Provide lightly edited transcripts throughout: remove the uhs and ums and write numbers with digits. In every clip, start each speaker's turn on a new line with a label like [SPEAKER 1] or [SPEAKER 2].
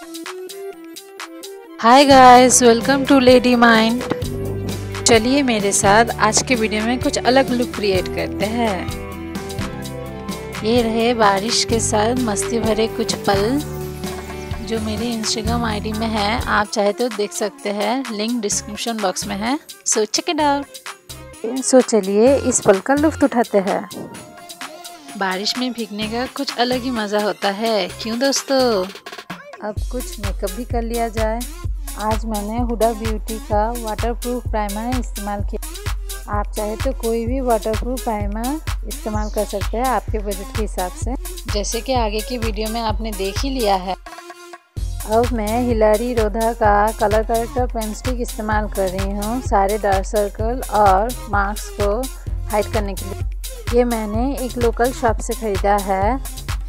[SPEAKER 1] Hi guys, welcome to lady mind. चलिए मेरे साथ आज के वीडियो में कुछ अलग लुक क्रिएट करते हैं। ये रहे बारिश के साथ मस्ती भरे कुछ पल जो मेरी इंस्टाग्राम आईडी में है। आप चाहे तो देख सकते हैं, लिंक डिस्क्रिप्शन बॉक्स में है। So check it out. So चलिए इस पल का लुत्फ उठाते हैं। बारिश में भीगने का कुछ अलग ही मज़ा होता है, क्यों दोस्तों। अब कुछ मेकअप भी कर लिया जाए। आज मैंने हुडा ब्यूटी का वाटरप्रूफ प्राइमर इस्तेमाल किया। आप चाहे तो कोई भी वाटरप्रूफ प्राइमर इस्तेमाल कर सकते हैं आपके बजट के हिसाब से, जैसे कि आगे की वीडियो में आपने देख ही लिया है। अब मैं हिलारी रोधा का कलर करेक्टर पेन स्टिक इस्तेमाल कर रही हूँ सारे डार्क सर्कल और मार्क्स को हाइड करने के लिए। ये मैंने एक लोकल शॉप से ख़रीदा है।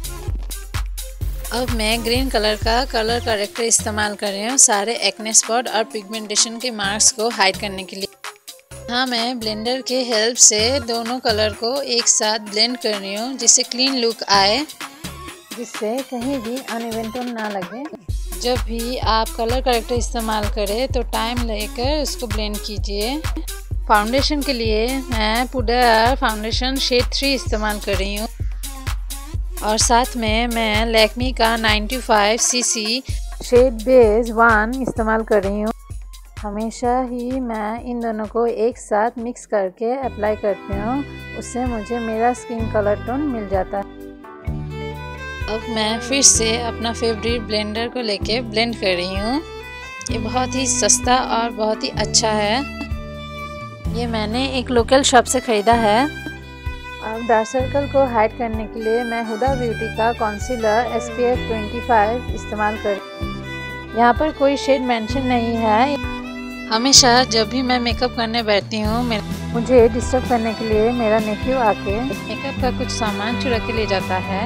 [SPEAKER 1] अब मैं ग्रीन कलर का कलर करेक्टर इस्तेमाल कर रही हूँ सारे एक्ने स्पॉट और पिगमेंटेशन के मार्क्स को हाइड करने के लिए। हाँ, मैं ब्लेंडर के हेल्प से दोनों कलर को एक साथ ब्लेंड कर रही हूँ जिससे क्लीन लुक आए, जिससे कहीं भी अनइवन टोन ना लगे। जब भी आप कलर करेक्टर इस्तेमाल करें तो टाइम लेकर उसको ब्लेंड कीजिए। फाउंडेशन के लिए मैं पुडर फाउंडेशन शेड 3 इस्तेमाल कर रही हूँ और साथ में मैं लैक्मी का 95cc शेड बेस 1 इस्तेमाल कर रही हूँ। हमेशा ही मैं इन दोनों को एक साथ मिक्स करके अप्लाई करती हूँ, उससे मुझे मेरा स्किन कलर टोन मिल जाता है। अब मैं फिर से अपना फेवरेट ब्लेंडर को लेके ब्लेंड कर रही हूँ। ये बहुत ही सस्ता और बहुत ही अच्छा है। ये मैंने एक लोकल शॉप से ख़रीदा है। अब डार्क सर्कल को हाइड करने के लिए मैं हुडा ब्यूटी का कॉन्सीलर SPF 25 इस्तेमाल कर। यहाँ पर कोई शेड मेंशन नहीं है। हमेशा जब भी मैं मेकअप करने बैठती हूँ मुझे डिस्टर्ब करने के लिए मेरा नेफ्यू आके मेकअप का कुछ सामान चुरा के ले जाता है।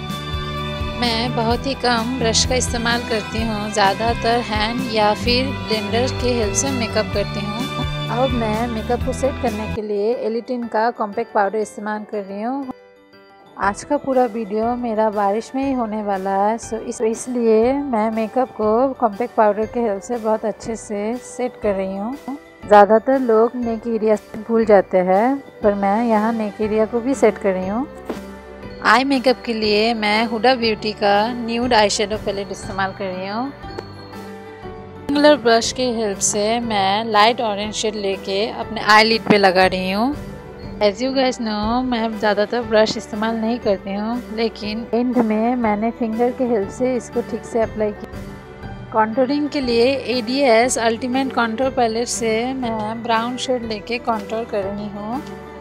[SPEAKER 1] मैं बहुत ही कम ब्रश का इस्तेमाल करती हूँ, ज़्यादातर हैंड या फिर ब्लेंडर के हेल्प से मेकअप करती हूँ। अब मैं मेकअप को सेट करने के लिए एलिटिन का कॉम्पैक्ट पाउडर इस्तेमाल कर रही हूँ। आज का पूरा वीडियो मेरा बारिश में ही होने वाला है, सो इसलिए मैं मेकअप को कॉम्पैक्ट पाउडर के हेल्प से बहुत अच्छे से सेट कर रही हूँ। ज़्यादातर लोग नेक एरिया भूल जाते हैं, पर मैं यहाँ नेक एरिया को भी सेट कर रही हूँ। आई मेकअप के लिए मैं हुडा ब्यूटी का न्यूड आई शेडो पैलेट इस्तेमाल कर रही हूँ। रेक्टेंगुलर ब्रश के हेल्प से मैं लाइट ऑरेंज शेड लेके अपने आई लिड पे लगा रही हूँ। एज यू गाइस नो, मैं ज़्यादातर ब्रश इस्तेमाल नहीं करती हूँ, लेकिन एंड में मैंने फिंगर के हेल्प से इसको ठीक से अप्लाई किया। कॉन्टोरिंग के लिए ADS अल्टीमेट कॉन्टोर पैलेट से मैं ब्राउन शेड लेके कॉन्टोर कर रही हूँ।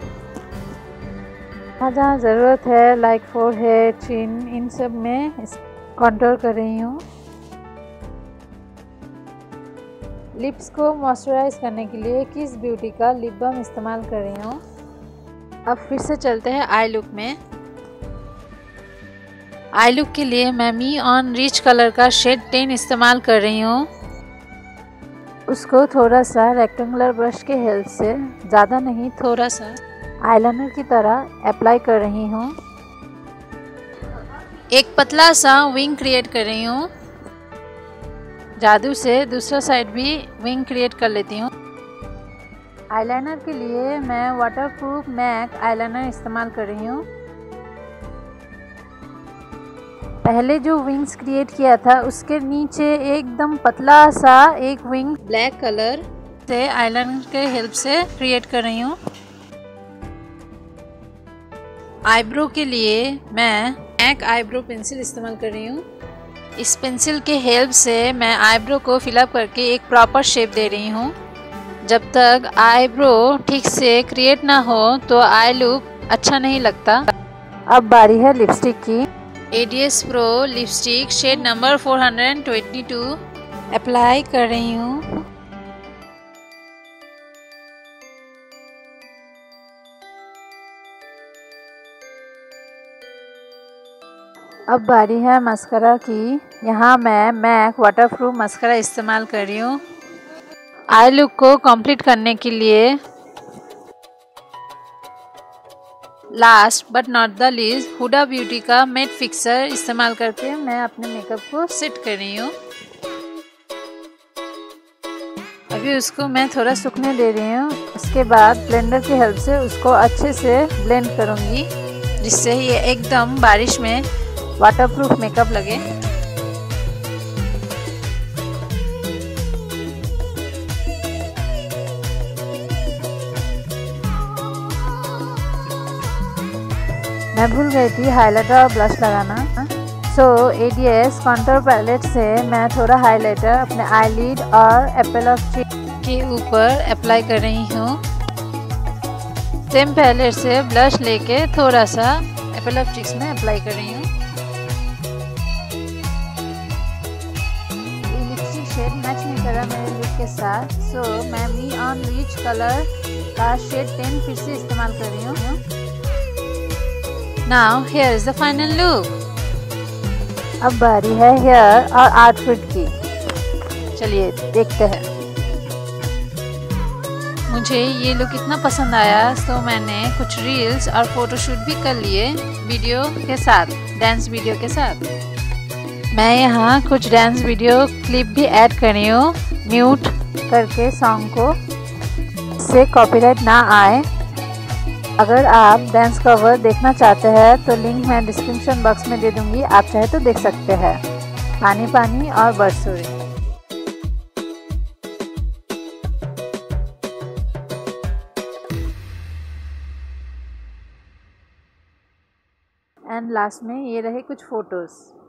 [SPEAKER 1] जहाँ ज़रूरत है लाइक फोरहेड, चिन, इन सब में कॉन्टोर कर रही हूँ। लिप्स को मॉइस्चराइज करने के लिए किस ब्यूटी का लिप बाम इस्तेमाल कर रही हूँ। अब फिर से चलते हैं आई लुक में। आई लुक के लिए मैं मी ऑन रिच कलर का शेड 10 इस्तेमाल कर रही हूँ। उसको थोड़ा सा रेक्टेंगुलर ब्रश के हेल्प से, ज़्यादा नहीं, थोड़ा सा आईलाइनर की तरह अप्लाई कर रही हूँ। एक पतला सा विंग क्रिएट कर रही हूँ। जादू से दूसरा साइड भी विंग क्रिएट कर लेती हूँ। आईलाइनर के लिए मैं वाटरप्रूफ मैक आईलाइनर इस्तेमाल कर रही हूँ। पहले जो विंग्स क्रिएट किया था उसके नीचे एकदम पतला सा एक विंग ब्लैक कलर से आईलाइनर के हेल्प से क्रिएट कर रही हूँ। आईब्रो के लिए मैं मैक आईब्रो पेंसिल इस्तेमाल कर रही हूँ। इस पेंसिल के हेल्प से मैं आईब्रो को फिलअप करके एक प्रॉपर शेप दे रही हूँ। जब तक आईब्रो ठीक से क्रिएट ना हो तो आई लुक अच्छा नहीं लगता। अब बारी है लिपस्टिक की। ADS pro lipstick shade number 422 apply कर रही हूँ। अब बारी है मस्करा की। यहाँ मैं मैक वाटरप्रूफ मस्करा इस्तेमाल कर रही हूँ। आई लुक को कंप्लीट करने के लिए last but not the least Huda Beauty का मैट फिक्सर इस्तेमाल करके मैं अपने मेकअप को सेट कर रही हूँ। अभी उसको मैं थोड़ा सूखने दे रही हूँ। उसके बाद ब्लेंडर की हेल्प से उसको अच्छे से ब्लेंड करूँगी, जिससे ये एकदम बारिश में वाटरप्रूफ मेकअप लगे। मैं भूल गई थी हाइलाइटर और ब्लश लगाना। सो ADS कॉन्टूर पैलेट से मैं थोड़ा हाइलाइटर अपने आईलिड और एप्पल ऑफ चीक के ऊपर अप्लाई कर रही हूँ। सेम पैलेट से ब्लश लेके थोड़ा सा एप्पल ऑफ चीक्स में अप्लाई कर रही हूँ। ये लिपस्टिक शेड मैच नहीं कर रहा मेरे लुक के साथ, सो मैं मी ऑन रिच कलर का शेड 10 फिर से इस्तेमाल कर रही हूँ। Now here is the final look. अब बारी है हेयर और आउटफिट की। चलिए देखते हैं। मुझे ये लुक इतना पसंद आया तो मैंने कुछ रील्स और फोटोशूट भी कर लिए वीडियो के साथ, डांस वीडियो के साथ। मैं यहाँ कुछ डांस वीडियो क्लिप भी ऐड कर रही हूँ म्यूट करके सॉन्ग को, इससे कॉपीराइट ना आए। अगर आप डांस कवर देखना चाहते हैं तो लिंक मैं डिस्क्रिप्शन बॉक्स में दे दूंगी, आप चाहे तो देख सकते हैं। पानी पानी और बरसुरी। एंड लास्ट में ये रहे कुछ फोटोज़।